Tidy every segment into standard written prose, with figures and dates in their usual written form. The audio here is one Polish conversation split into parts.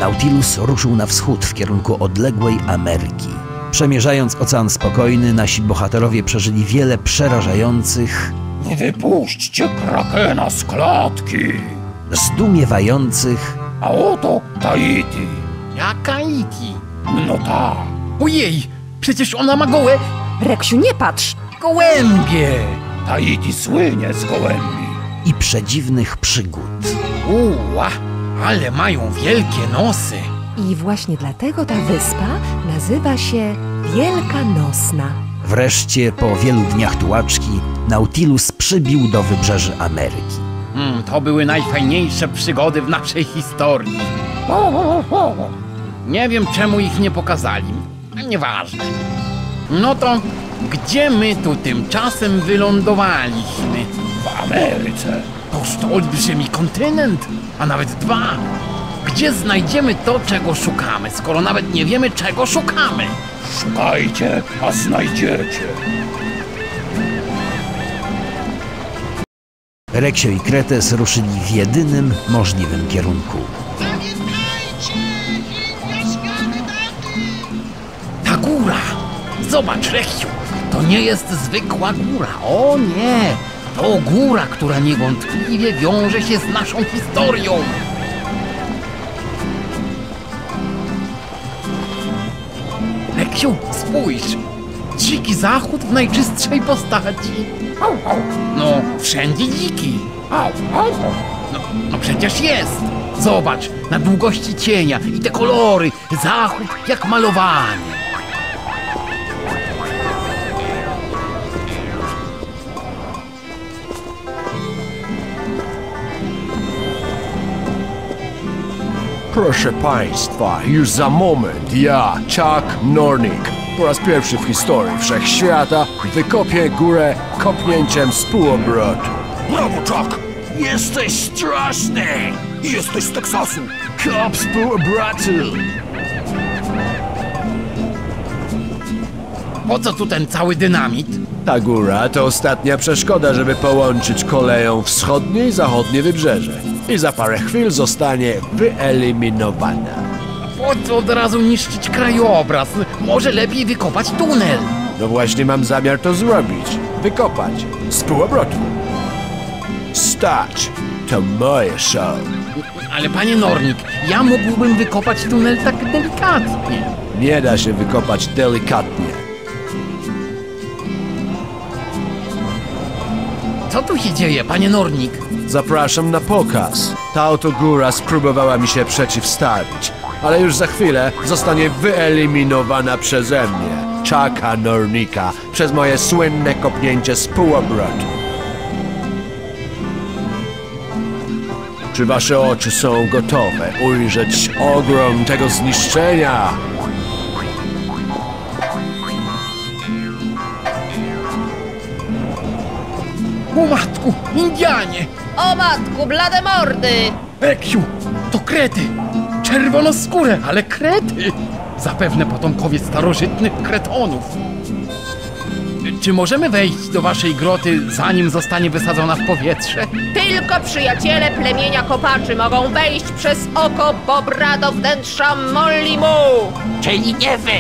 Nautilus ruszył na wschód w kierunku odległej Ameryki. Przemierzając Ocean Spokojny, nasi bohaterowie przeżyli wiele przerażających, Nie wypuśćcie krakena z klatki! zdumiewających, A oto Tahiti. Jak Tahiti? No ta. Ojej, przecież ona ma gołe Reksiu, nie patrz! gołębie! Tahiti słynie z gołębi. i przedziwnych przygód. Uła, ale mają wielkie nosy. I właśnie dlatego ta wyspa nazywa się Wielkanocna. Wreszcie, po wielu dniach tułaczki, Nautilus przybił do wybrzeży Ameryki. To były najfajniejsze przygody w naszej historii. Nie wiem, czemu ich nie pokazali. Nieważne. No to gdzie my tu tymczasem wylądowaliśmy? W Ameryce. Toż to olbrzymi kontynent, a nawet dwa. Gdzie znajdziemy to, czego szukamy, skoro nawet nie wiemy, czego szukamy? Szukajcie, a znajdziecie. Reksio i Kretes ruszyli w jedynym możliwym kierunku. Ta góra! Zobacz, Reksiu, to nie jest zwykła góra. O nie! To góra, która niewątpliwie wiąże się z naszą historią. Reksiu, spójrz! Dziki zachód w najczystszej postaci. No, wszędzie dziki. No przecież jest. Zobacz, na długości cienia i te kolory. Zachód jak malowany. Proszę Państwa, już za moment ja, Chuck Nornik, po raz pierwszy w historii wszechświata wykopię górę kopnięciem z półobrotu. Brawo, Chuck! Jesteś straszny! Jesteś z Teksasu! Kop z półobrotu! Po co tu ten cały dynamit? Ta góra to ostatnia przeszkoda, żeby połączyć koleją wschodnie i zachodnie wybrzeże. I za parę chwil zostanie wyeliminowana. Po co od razu niszczyć krajobraz? Może lepiej wykopać tunel. No właśnie mam zamiar to zrobić. Wykopać. Z półobrotu. Stać. To moje show. Ale panie Nornik, ja mógłbym wykopać tunel tak delikatnie. Nie da się wykopać delikatnie. Co tu się dzieje, panie Nornik? Zapraszam na pokaz. Ta oto góra spróbowała mi się przeciwstawić, ale już za chwilę zostanie wyeliminowana przeze mnie, Chucka Nornika, przez moje słynne kopnięcie z półobrotu. Czy wasze oczy są gotowe ujrzeć ogrom tego zniszczenia? O matku, Indianie! O matku, blade mordy! Reksiu, to Krety! Czerwonoskóre, ale Krety! Zapewne potomkowie starożytnych Kretonów. Czy możemy wejść do waszej groty, zanim zostanie wysadzona w powietrze? Tylko przyjaciele plemienia kopaczy mogą wejść przez oko Bobra do wnętrza Mollimu. Czyli nie wy!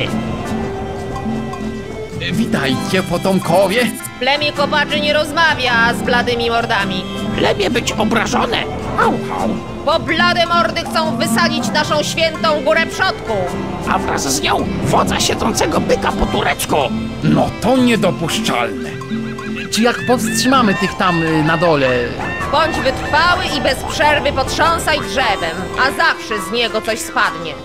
Witajcie, potomkowie! Plemię kopaczy nie rozmawia z bladymi mordami. Plemię być obrażone! Au, au. Bo blade mordy chcą wysadzić naszą świętą górę przodków. A wraz z nią wodza siedzącego byka po turecku! No to niedopuszczalne. Czy jak powstrzymamy tych tam na dole? Bądź wytrwały i bez przerwy potrząsaj drzewem, a zawsze z niego coś spadnie.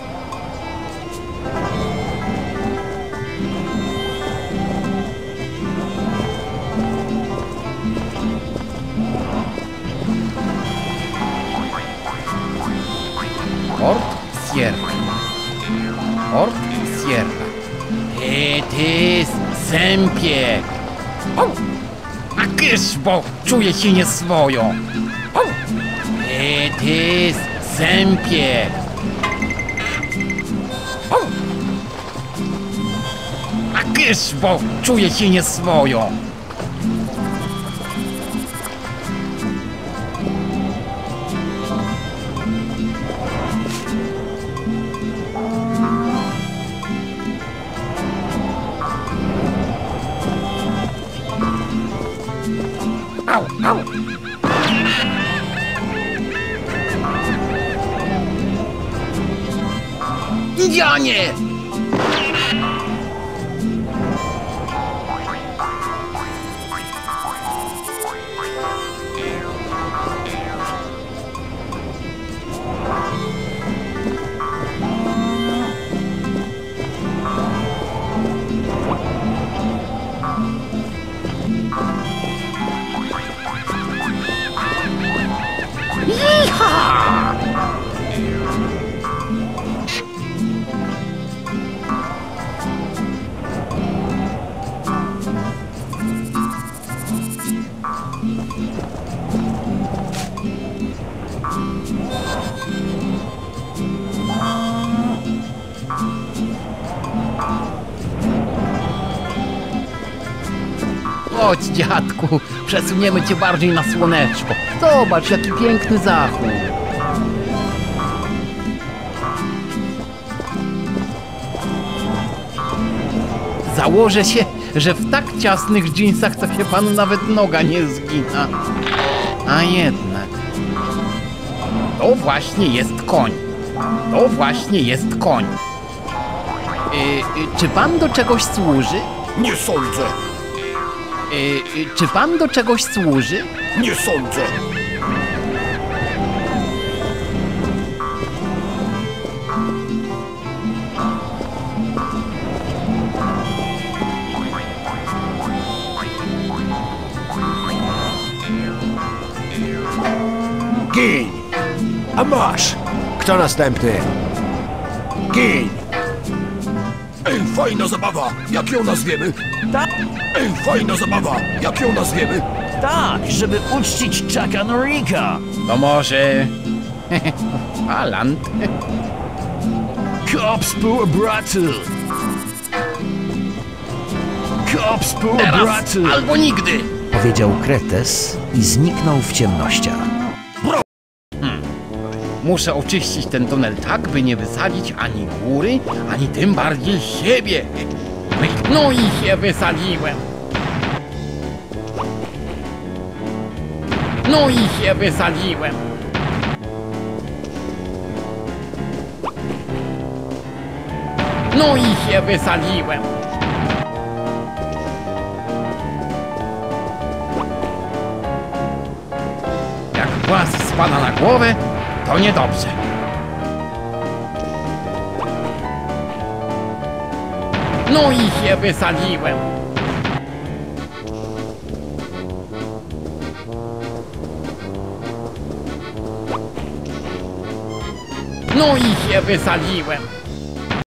Port Sierra. Port Sierra. Ty, sępie! A kysz, bo czuję się nieswojo. Ty, sępie! A kysz, bo czuję się nieswojo. Indianie! Chodź, dziadku, przesuniemy cię bardziej na słoneczko. Zobacz, jaki piękny zachód. Założę się, że w tak ciasnych dżinsach to się panu nawet noga nie zgina. A jednak... To właśnie jest koń. To właśnie jest koń. Czy pan do czegoś służy? Nie sądzę. Czy pan do czegoś służy? Nie sądzę. Gin! A masz! Kto następny? Gin! Ej, fajna zabawa! Jak ją nazwiemy? Tak, Ej, fajna zabawa! Jak ją nazwiemy? tak, żeby uczcić Chucka Norrika. No może... Alan. Cops poor brattle. Cops poor Teraz brattle. albo nigdy. Powiedział Kretes i zniknął w ciemnościach. Muszę oczyścić ten tunel tak, by nie wysadzić ani góry, ani tym bardziej siebie. No i się wysadziłem. No i się wysadziłem. No i się wysadziłem. Jak głaz spada na głowę, to niedobrze. No i się wysadziłem. No i się wysadziłem.